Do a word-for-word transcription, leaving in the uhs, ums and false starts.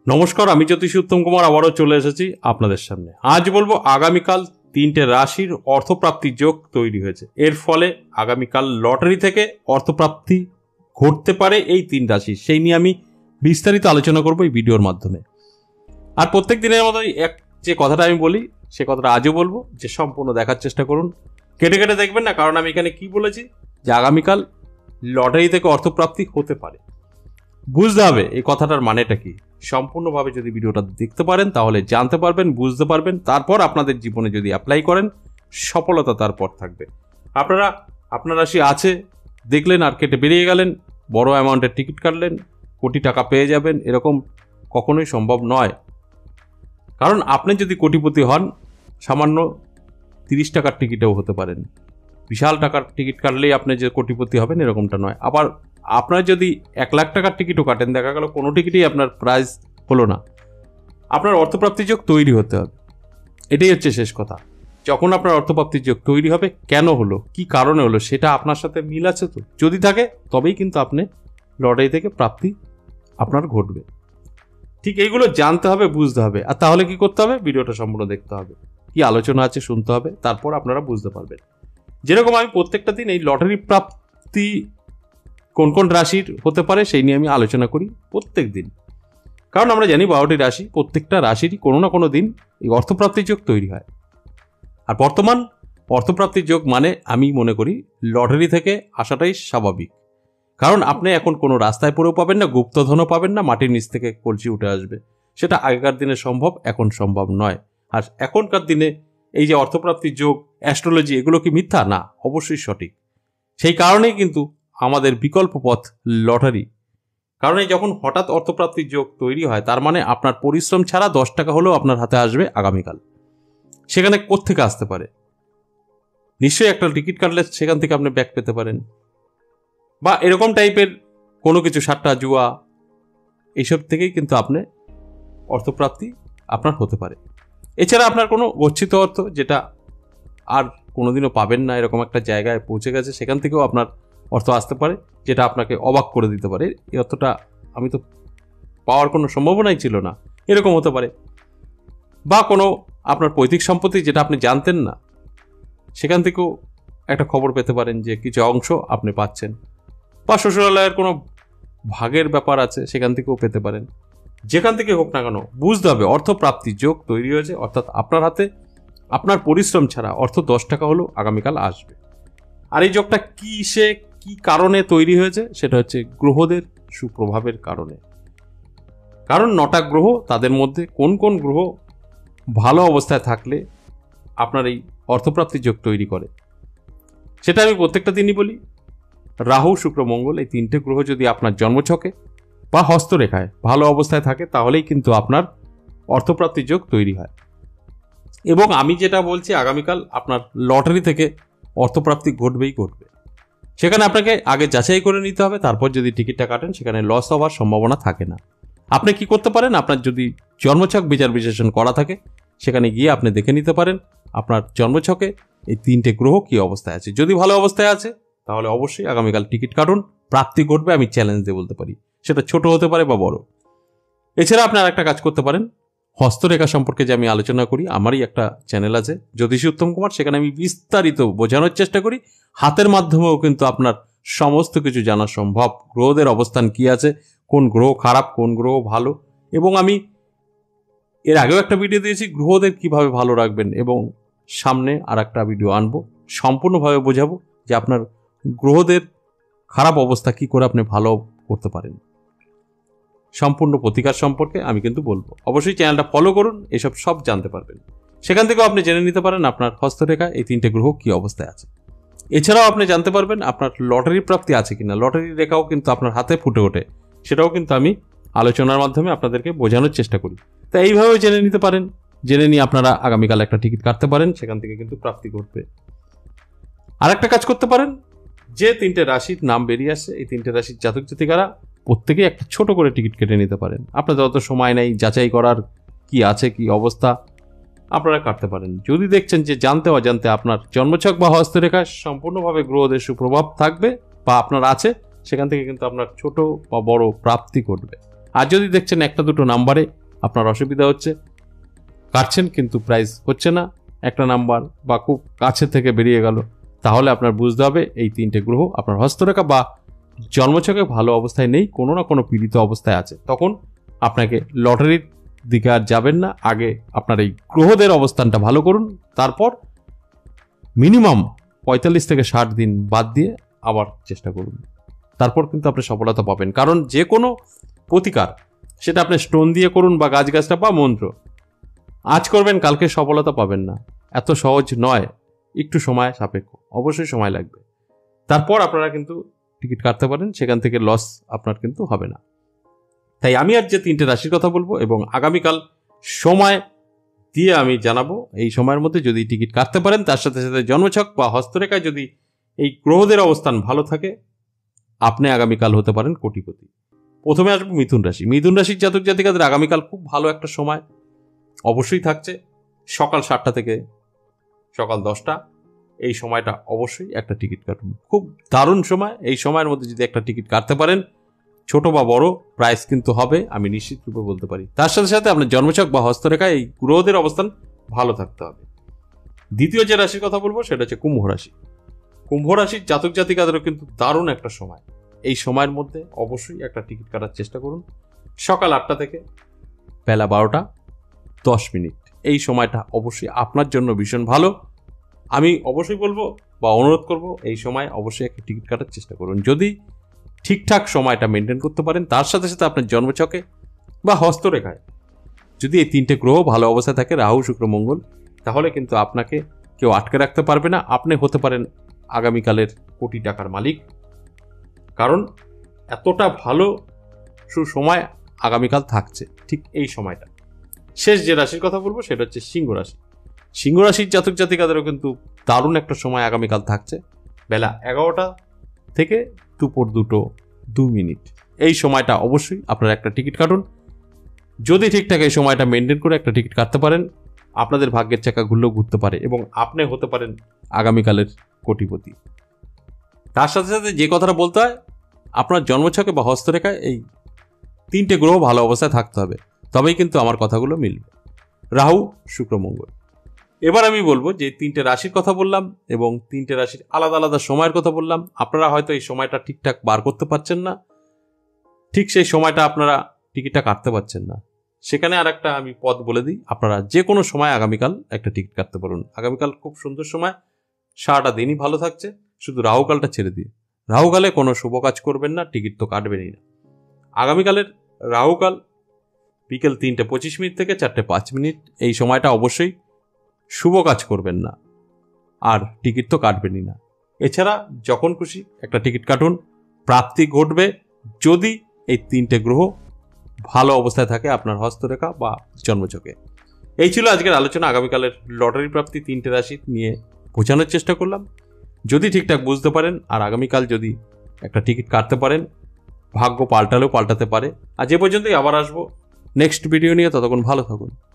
নমস্কার, আমি জ্যোতিষী উত্তম কুমার আবারও চলে এসেছি আপনাদের সামনে। আজ বলবো আগামীকাল তিনটে রাশির অর্থপ্রাপ্তি যোগ তৈরি হয়েছে। এর ফলে আগামীকাল লটারি থেকে অর্থপ্রাপ্তি ঘটতে পারে এই তিন রাশি, সেই নিয়ে আমি বিস্তারিত আলোচনা করবো এই ভিডিওর মাধ্যমে। আর প্রত্যেক দিনের মতোই এক যে কথাটা আমি বলি সে কথাটা আজও বলবো, যে সম্পূর্ণ দেখার চেষ্টা করুন, কেটে কেটে দেখবেন না। কারণ আমি এখানে কি বলেছি, যে আগামীকাল লটারি থেকে অর্থপ্রাপ্তি হতে পারে। বুঝতে হবে এই কথাটার মানেটা কি। সম্পূর্ণভাবে যদি ভিডিওটা দেখতে পারেন তাহলে জানতে পারবেন, বুঝতে পারবেন। তারপর আপনাদের জীবনে যদি অ্যাপ্লাই করেন সফলতা তারপর থাকবে। আপনারা আপনার রাশি আছে দেখলেন আর কেটে বেরিয়ে গেলেন, বড় অ্যামাউন্টের টিকিট কাটলেন, কোটি টাকা পেয়ে যাবেন, এরকম কখনোই সম্ভব নয়। কারণ আপনি যদি কোটিপতি হন, সামান্য তিরিশ টাকার টিকিটেও হতে পারেন। বিশাল টাকার টিকিট কাটলেই আপনি যে কোটিপতি হবেন এরকমটা নয়। আবার আপনার যদি এক লাখ টাকার টিকিটও কাটেন, দেখা গেল কোনো টিকিটই আপনার প্রাইস হলো না, আপনার অর্থপ্রাপ্তি যোগ তৈরি হতে হবে। এটাই হচ্ছে শেষ কথা। যখন আপনার অর্থপ্রাপ্তি যোগ তৈরি হবে, কেন হলো, কি কারণে হলো, সেটা আপনার সাথে মিল আছে তো? যদি থাকে তবেই কিন্তু আপনি লটারি থেকে প্রাপ্তি আপনার ঘটবে। ঠিক এইগুলো জানতে হবে, বুঝতে হবে। আর তাহলে কি করতে হবে, ভিডিওটা সম্পূর্ণ দেখতে হবে, কি আলোচনা আছে শুনতে হবে, তারপর আপনারা বুঝতে পারবেন। যেরকম আমি প্রত্যেকটা দিন এই লটারি প্রাপ্তি কোন কোন রাশির হতে পারে সেই নিয়ে আমি আলোচনা করি প্রত্যেক দিন। কারণ আমরা জানি বারোটি রাশি, প্রত্যেকটা রাশিরই কোনো না কোনো দিন এই অর্থপ্রাপ্তির যোগ তৈরি হয়। আর বর্তমান অর্থপ্রাপ্তির যোগ মানে আমি মনে করি লটারি থেকে আসাটাই স্বাভাবিক। কারণ আপনি এখন কোনো রাস্তায় পড়েও পাবেন না, গুপ্তধনও পাবেন না, মাটির নিচ থেকে কলসি উঠে আসবে। সেটা আগেকার দিনে সম্ভব, এখন সম্ভব নয়। আর এখনকার দিনে এই যে অর্থপ্রাপ্তির যোগ, অ্যাস্ট্রোলজি, এগুলো কি মিথ্যা? না, অবশ্যই সঠিক। সেই কারণেই কিন্তু আমাদের বিকল্প পথ লটারি। কারণ এই যখন হঠাৎ অর্থপ্রাপ্তির যোগ তৈরি হয়, তার মানে আপনার পরিশ্রম ছাড়া দশ টাকা হলেও আপনার হাতে আসবে আগামীকাল। সেখানে কোত্থেকে আসতে পারে? নিশ্চয়ই একটা টিকিট কাটলে সেখান থেকে আপনি ব্যাক পেতে পারেন, বা এরকম টাইপের কোনো কিছু, সাট্টা জুয়া, এইসব থেকেই কিন্তু আপনি অর্থপ্রাপ্তি আপনার হতে পারে। এছাড়া আপনার কোনো গচ্ছিত অর্থ, যেটা আর কোনোদিনও পাবেন না, এরকম একটা জায়গায় পৌঁছে গেছে, সেখান থেকেও আপনার অর্থ আসতে পারে, যেটা আপনাকে অবাক করে দিতে পারে। এই অর্থটা আমি তো পাওয়ার কোনো সম্ভাবনাই ছিল না, এরকম হতে পারে। বা কোনো আপনার পৈতৃক সম্পত্তি যেটা আপনি জানতেন না, সেখান থেকেও একটা খবর পেতে পারেন যে কিছু অংশ আপনি পাচ্ছেন। বা শ্বশুরালয়ের কোনো ভাগের ব্যাপার আছে, সেখান থেকেও পেতে পারেন। যেখান থেকে হোক না কেন, বুঝতে হবে অর্থপ্রাপ্তি যোগ তৈরি হয়েছে, অর্থাৎ আপনার হাতে আপনার পরিশ্রম ছাড়া অর্থ দশ টাকা হলেও আগামীকাল আসবে। আর এই যোগটা কিসে, কি কারণে তৈরি হয়েছে, সেটা হচ্ছে গ্রহদের সুপ্রভাবের কারণে। কারণ নটা গ্রহ, তাদের মধ্যে কোন কোন গ্রহ ভালো অবস্থায় থাকলে আপনার এই অর্থপ্রাপ্তি যোগ তৈরি করে, সেটা আমি প্রত্যেকটা দিনই বলি। রাহু, শুক্র, মঙ্গল, এই তিনটে গ্রহ যদি আপনার জন্মছকে বা হস্তরেখায় ভালো অবস্থায় থাকে, তাহলেই কিন্তু আপনার অর্থপ্রাপ্তি যোগ তৈরি হয়। এবং আমি যেটা বলছি, আগামীকাল আপনার লটারি থেকে অর্থপ্রাপ্তি ঘটবেই ঘটবে। সেখানে আপনাকে আগে যাচাই করে নিতে হবে, তারপর যদি টিকিটটা কাটেন সেখানে লস হওয়ার সম্ভাবনা থাকে না। আপনি কি করতে পারেন, আপনার যদি জন্মছক বিচার বিশ্লেষণ করা থাকে, সেখানে গিয়ে আপনি দেখে নিতে পারেন আপনার জন্মছকে এই তিনটে গ্রহ কি অবস্থায় আছে। যদি ভালো অবস্থায় আছে তাহলে অবশ্যই আগামীকাল টিকিট কাটুন, প্রাপ্তি ঘটবে, আমি চ্যালেঞ্জ দিয়ে বলতে পারি। সেটা ছোট হতে পারে বা বড়। এছাড়া আপনি আর একটা কাজ করতে পারেন, হস্তরেখা সম্পর্কে যে আমি আলোচনা করি, আমারই একটা চ্যানেল আছে জ্যোতিষী উত্তম কুমার, সেখানে আমি বিস্তারিত বোঝানোর চেষ্টা করি। হাতের মাধ্যমেও কিন্তু আপনার সমস্ত কিছু জানা সম্ভব। গ্রহদের অবস্থান কি আছে, কোন গ্রহ খারাপ, কোন গ্রহ ভালো। এবং আমি এর আগেও একটা ভিডিও দিয়েছি গ্রহদের কিভাবে ভালো রাখবেন, এবং সামনে আর একটা ভিডিও আনবো, সম্পূর্ণভাবে বোঝাবো যে আপনার গ্রহদের খারাপ অবস্থা কি করে আপনি ভালো করতে পারেন। সম্পূর্ণ প্রতিকার সম্পর্কে আমি কিন্তু বলবো। অবশ্যই চ্যানেলটা ফলো করুন, এসব সব জানতে পারবেন। সেখান থেকেও আপনি জেনে নিতে পারেন আপনার হস্তরেখা এই তিনটে গ্রহ কি অবস্থায় আছে। এছাড়াও আপনি জানতে পারবেন আপনার লটারির প্রাপ্তি আছে কিনা। লটারির রেখাও কিন্তু আপনার হাতে ফুটে ওঠে, সেটাও কিন্তু আমি আলোচনার মাধ্যমে আপনাদেরকে বোঝানোর চেষ্টা করি। তাই এইভাবেও জেনে নিতে পারেন, জেনে নিয়ে আপনারা আগামীকাল একটা টিকিট কাটতে পারেন, সেখান থেকে কিন্তু প্রাপ্তি ঘটবে। আর একটা কাজ করতে পারেন, যে তিনটে রাশির নাম বেরিয়ে আসছে, এই তিনটে রাশির জাতক জাতিকারা প্রত্যেকেই একটা ছোট করে টিকিট কেটে নিতে পারেন। আপনাদের অত সময় নেই যাচাই করার কি আছে কি অবস্থা, আপনারা কাটতে পারেন। যদি দেখছেন যে জানতে অজান্তে আপনার জন্মছক বা হস্তরেখায় সম্পূর্ণভাবে গ্রহদের সুপ্রভাব থাকবে বা আপনার আছে, সেখান থেকে কিন্তু আপনার ছোট বা বড় প্রাপ্তি ঘটবে। আর যদি দেখছেন একটা দুটো নাম্বারে আপনার অসুবিধা হচ্ছে, কাটছেন কিন্তু প্রাইস হচ্ছে না, একটা নাম্বার বা খুব কাছে থেকে বেরিয়ে গেল, তাহলে আপনার বুঝতে হবে এই তিনটে গ্রহ আপনার হস্তরেখা বা জন্মছকে ভালো অবস্থায় নেই, কোনো না কোনো পীড়িত অবস্থায় আছে। তখন আপনাকে লটারির দিকে আর যাবেন না, আগে আপনার এই গ্রহদের অবস্থানটা ভালো করুন, তারপর মিনিমাম পঁয়তাল্লিশ থেকে ষাট দিন বাদ দিয়ে আবার চেষ্টা করুন, তারপর কিন্তু আপনি সফলতা পাবেন। কারণ যে কোনো প্রতিকার, সেটা আপনি স্টোন দিয়ে করুন বা গাছগাছটা বা মন্ত্র, আজ করবেন কালকে সফলতা পাবেন না, এত সহজ নয়, একটু সময় সাপেক্ষ, অবশ্যই সময় লাগবে। তারপর আপনারা কিন্তু টিকিট কাটতে পারেন, সেখান থেকে লস আপনার কিন্তু হবে না। তাই আমি আর যে তিনটে রাশির কথা বলবো এবং আগামীকাল সময় দিয়ে আমি জানাবো, এই সময়ের মধ্যে যদি টিকিট কাটতে পারেন, তার সাথে সাথে জন্মছক বা হস্তরেখায় যদি এই গ্রহদের অবস্থান ভালো থাকে, আপনি আগামীকাল হতে পারেন কোটিপতি। প্রথমে আসবো মিথুন রাশি। মিথুন রাশির জাতক জাতিকাদের আগামীকাল খুব ভালো একটা সময় অবশ্যই থাকছে, সকাল সাতটা থেকে সকাল দশটা, এই সময়টা অবশ্যই একটা টিকিট কাটুন, খুব দারুণ সময়। এই সময়ের মধ্যে যদি একটা টিকিট কাটতে পারেন, ছোট বা বড় প্রাইস কিন্তু হবে, আমি নিশ্চিত রূপে বলতে পারি। তার সাথে সাথে আপনার জন্মছক বা হস্তরেখায় এই গ্রহদের অবস্থান ভালো থাকতে হবে। দ্বিতীয় যে রাশির কথা বলবো সেটা হচ্ছে কুম্ভ রাশি। কুম্ভ রাশির জাতক জাতিকাদেরও কিন্তু দারুণ একটা সময়, এই সময়ের মধ্যে অবশ্যই একটা টিকিট কাটার চেষ্টা করুন, সকাল আটটা থেকে বেলা বারোটা দশ মিনিট, এই সময়টা অবশ্যই আপনার জন্য ভীষণ ভালো। আমি অবশ্যই বলবো বা অনুরোধ করব, এই সময় অবশ্যই একটা টিকিট কাটার চেষ্টা করুন। যদি ঠিকঠাক সময়টা মেনটেন করতে পারেন, তার সাথে সাথে আপনার জন্মছকে বা হস্তরেখায় যদি এই তিনটে গ্রহ ভালো অবস্থায় থাকে, রাহু শুক্র মঙ্গল, তাহলে কিন্তু আপনাকে কেউ আটকে রাখতে পারবে না, আপনি হতে পারেন আগামীকালের কোটি টাকার মালিক। কারণ এতটা ভালো সুসময় আগামীকাল থাকছে ঠিক এই সময়টা। শেষ যে রাশির কথা বলবো সেটা হচ্ছে সিংহ রাশি। সিংহ রাশির জাতক জাতিকাদেরও কিন্তু দারুণ একটা সময় আগামীকাল থাকছে, বেলা এগারোটা থেকে দুপুর দুটো দু মিনিট, এই সময়টা অবশ্যই আপনারা একটা টিকিট কাটুন। যদি ঠিকঠাক এই সময়টা মেনটেন করে একটা টিকিট কাটতে পারেন, আপনাদের ভাগ্যের চাকা ঘুরলেও ঘুরতে পারে এবং আপনি হতে পারেন আগামীকালের কোটিপতি। তার সাথে সাথে যে কথাটা বলতে হয়, আপনার জন্মছকে বা হস্তরেখায় এই তিনটে গ্রহ ভালো অবস্থায় থাকতে হবে, তবেই কিন্তু আমার কথাগুলো মিলবে, রাহু শুক্র মঙ্গল। এবার আমি বলবো যে তিনটে রাশির কথা বললাম এবং তিনটে রাশির আলাদা আলাদা সময়ের কথা বললাম। আপনারা হয়তো এই সময়টা ঠিকঠাক বার করতে পারছেন না, ঠিক সেই সময়টা আপনারা টিকিটটা কাটতে পারছেন না, সেখানে আর একটা আমি পথ বলে দিই, আপনারা যে কোনো সময় আগামীকাল একটা টিকিট কাটতে পারুন। আগামীকাল খুব সুন্দর সময়, সারাটা দিনই ভালো থাকছে, শুধু রাহুকালটা ছেড়ে দিয়ে। রাহুকালে কোনো শুভ কাজ করবেন না, টিকিট তো কাটবেনই না। আগামীকালের রাহুকাল বিকেল তিনটে পঁচিশ মিনিট থেকে চারটে পাঁচ মিনিট, এই সময়টা অবশ্যই শুভ কাজ করবেন না, আর টিকিট তো কাটবেনই না। এছাড়া যখন খুশি একটা টিকিট কাটুন, প্রাপ্তি ঘটবে যদি এই তিনটে গ্রহ ভালো অবস্থায় থাকে আপনার হস্তরেখা বা জন্মছকে। এই ছিল আজকের আলোচনা, আগামীকালের লটারি প্রাপ্তি তিনটে রাশি নিয়ে বোঝানোর চেষ্টা করলাম। যদি ঠিকঠাক বুঝতে পারেন আর আগামীকাল যদি একটা টিকিট কাটতে পারেন, ভাগ্য পাল্টালেও পাল্টাতে পারে। আজ এ পর্যন্তই, আবার আসবো নেক্সট ভিডিও নিয়ে, ততক্ষণ ভালো থাকুন।